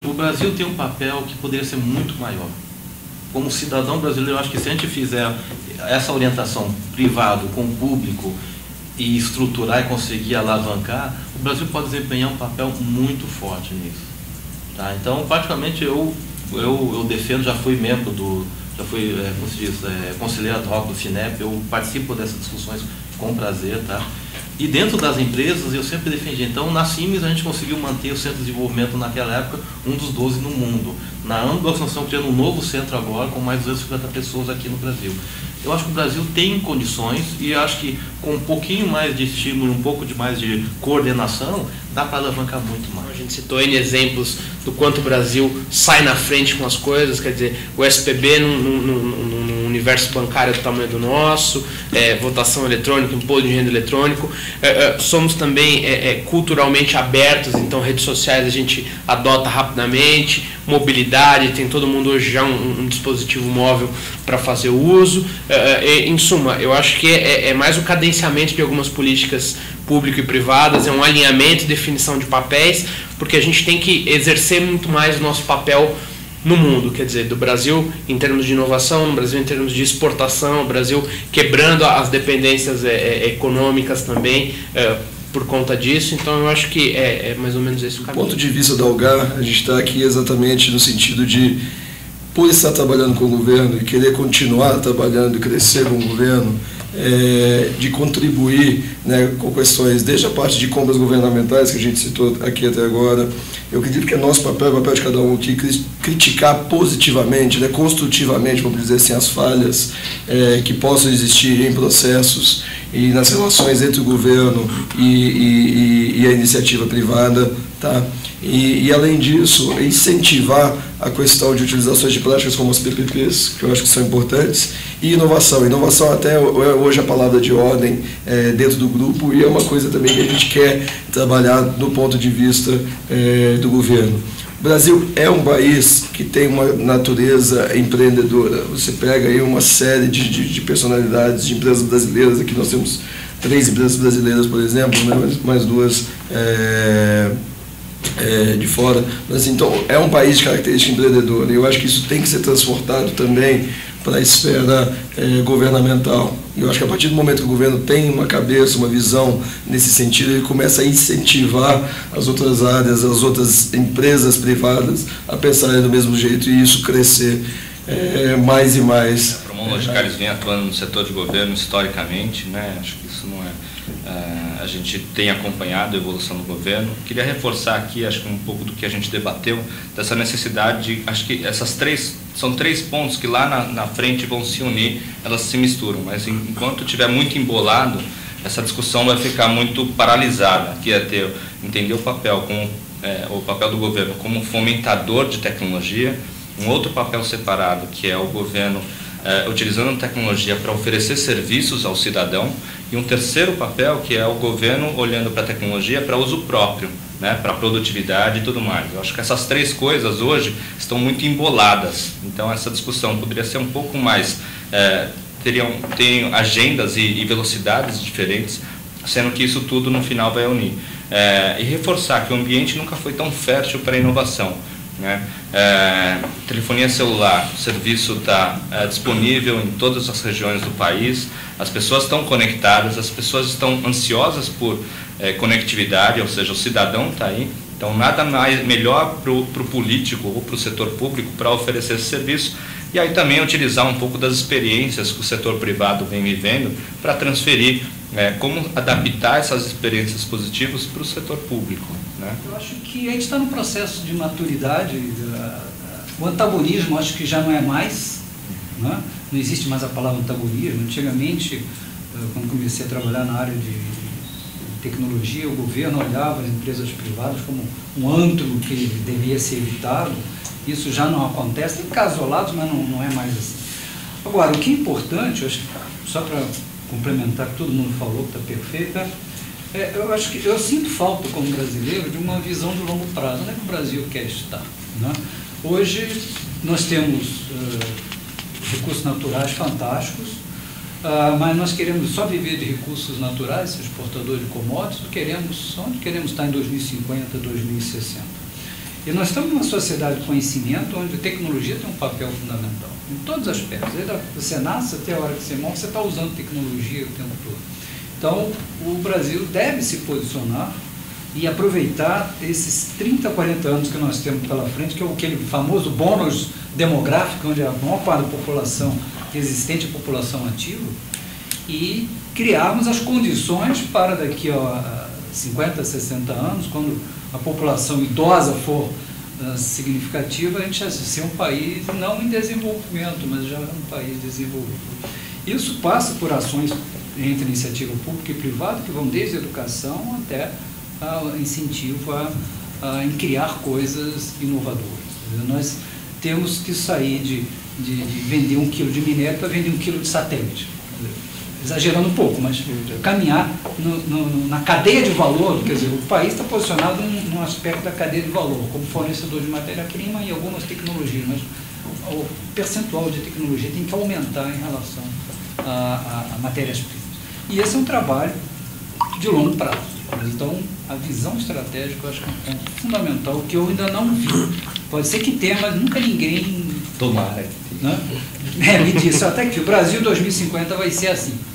O Brasil tem um papel que poderia ser muito maior. Como cidadão brasileiro, eu acho que se a gente fizer essa orientação privado com o público e estruturar e conseguir alavancar, o Brasil pode desempenhar um papel muito forte nisso. Tá? Então, praticamente, eu defendo, já fui membro como se diz, conselheiro ad hoc do FINEP, eu participo dessas discussões com prazer, tá? E dentro das empresas eu sempre defendi. Então, na CIMES a gente conseguiu manter o centro de desenvolvimento naquela época, um dos 12 no mundo. Na Amdocs nós estamos criando um novo centro agora, com mais de 250 pessoas aqui no Brasil. Eu acho que o Brasil tem condições e acho que com um pouquinho mais de estímulo, um pouco mais de coordenação, dá para alavancar muito mais. A gente citou N exemplos do quanto o Brasil sai na frente com as coisas, quer dizer, o SPB num universo bancário do tamanho do nosso, votação eletrônica, imposto de renda eletrônico, somos também culturalmente abertos, então redes sociais a gente adota rapidamente, mobilidade, tem todo mundo hoje já um dispositivo móvel para fazer o uso. Em suma, eu acho que é mais o cadenciamento de algumas políticas público e privadas, é um alinhamento e definição de papéis, porque a gente tem que exercer muito mais o nosso papel no mundo, quer dizer, do Brasil em termos de inovação, no Brasil em termos de exportação, o Brasil quebrando as dependências econômicas também, por conta disso. Então eu acho que é mais ou menos esse o caminho. Do ponto de vista da Algar, a gente está aqui exatamente no sentido de, por estar trabalhando com o governo e querer continuar trabalhando e crescer com o governo, de contribuir, né, com questões, desde a parte de compras governamentais, que a gente citou aqui até agora. Eu acredito que é nosso papel, o papel de cada um aqui, criticar positivamente, né, construtivamente, vamos dizer assim, as falhas que possam existir em processos e nas relações entre o governo e a iniciativa privada, tá? E além disso, incentivar a questão de utilizações de práticas como as PPPs, que eu acho que são importantes, e inovação. Inovação até hoje é a palavra de ordem dentro do grupo, e é uma coisa também que a gente quer trabalhar do ponto de vista do governo. O Brasil é um país que tem uma natureza empreendedora. Você pega aí uma série de personalidades, de empresas brasileiras. Aqui nós temos 3 empresas brasileiras, por exemplo, né, mais 2 de fora. Mas, então, é um país de característica empreendedora. E eu acho que isso tem que ser transportado também para a esfera governamental. Eu acho que a partir do momento que o governo tem uma cabeça, uma visão nesse sentido, ele começa a incentivar as outras áreas, as outras empresas privadas a pensarem do mesmo jeito e isso crescer mais e mais. A Promon Logicalis vem atuando no setor de governo historicamente, né? Acho que isso não a gente tem acompanhado a evolução do governo. Queria reforçar aqui, acho que um pouco do que a gente debateu, dessa necessidade de, acho que são 3 pontos que lá na frente vão se unir, elas se misturam, mas enquanto estiver muito embolado, essa discussão vai ficar muito paralisada, que é entender o papel do governo como fomentador de tecnologia, um outro papel separado, que é o governo utilizando tecnologia para oferecer serviços ao cidadão, e um terceiro papel que é o governo olhando para a tecnologia para uso próprio, né, para produtividade e tudo mais. Eu acho que essas 3 coisas hoje estão muito emboladas, então essa discussão poderia ser um pouco mais, teriam agendas e velocidades diferentes, sendo que isso tudo no final vai unir. E reforçar que o ambiente nunca foi tão fértil para a inovação, né? Telefonia celular, o serviço está disponível em todas as regiões do país, as pessoas estão conectadas, as pessoas estão ansiosas por conectividade, ou seja, o cidadão está aí, então nada mais melhor para o político ou para o setor público para oferecer esse serviço, e aí também utilizar um pouco das experiências que o setor privado vem vivendo para transferir como adaptar essas experiências positivas para o setor público, né? Eu acho que a gente está num processo de maturidade, o antagonismo acho que já não é mais, né? Não existe mais a palavra antagonismo. Antigamente, quando comecei a trabalhar na área de tecnologia, o governo olhava as empresas privadas como um antro que devia ser evitado. Isso já não acontece, tem casos isolados, mas não é mais assim. Agora, o que é importante, eu acho que, só para complementar que todo mundo falou, que está perfeito, eu acho que eu sinto falta como brasileiro de uma visão de longo prazo. Onde é que o Brasil quer estar, né? Hoje nós temos recursos naturais fantásticos, mas nós queremos só viver de recursos naturais, exportador de commodities, onde queremos estar em 2050, 2060. E nós estamos numa sociedade de conhecimento onde a tecnologia tem um papel fundamental, em todos os aspectos. Desde você nasce até a hora que você morre, você está usando tecnologia o tempo todo. Então, o Brasil deve se posicionar e aproveitar esses 30, 40 anos que nós temos pela frente, que é aquele famoso bônus demográfico, onde a maior parte da população existente é população ativa, e criarmos as condições para daqui a 50, 60 anos, quando a população idosa for significativa, a gente já ser um país não em desenvolvimento, mas já um país desenvolvido. Isso passa por ações entre iniciativa pública e privada, que vão desde a educação até incentivo em criar coisas inovadoras. Nós temos que sair de vender 1 quilo de minério para vender 1 quilo de satélite. Exagerando um pouco, mas caminhar na cadeia de valor, quer dizer, o país está posicionado num aspecto da cadeia de valor, como fornecedor de matéria-prima e algumas tecnologias, mas o percentual de tecnologia tem que aumentar em relação a matérias-primas. E esse é um trabalho de longo prazo. Então, a visão estratégica eu acho que é um ponto fundamental que eu ainda não vi. Pode ser que tenha, mas nunca ninguém... Tomara. Né? Me disse, até que o Brasil 2050 vai ser assim.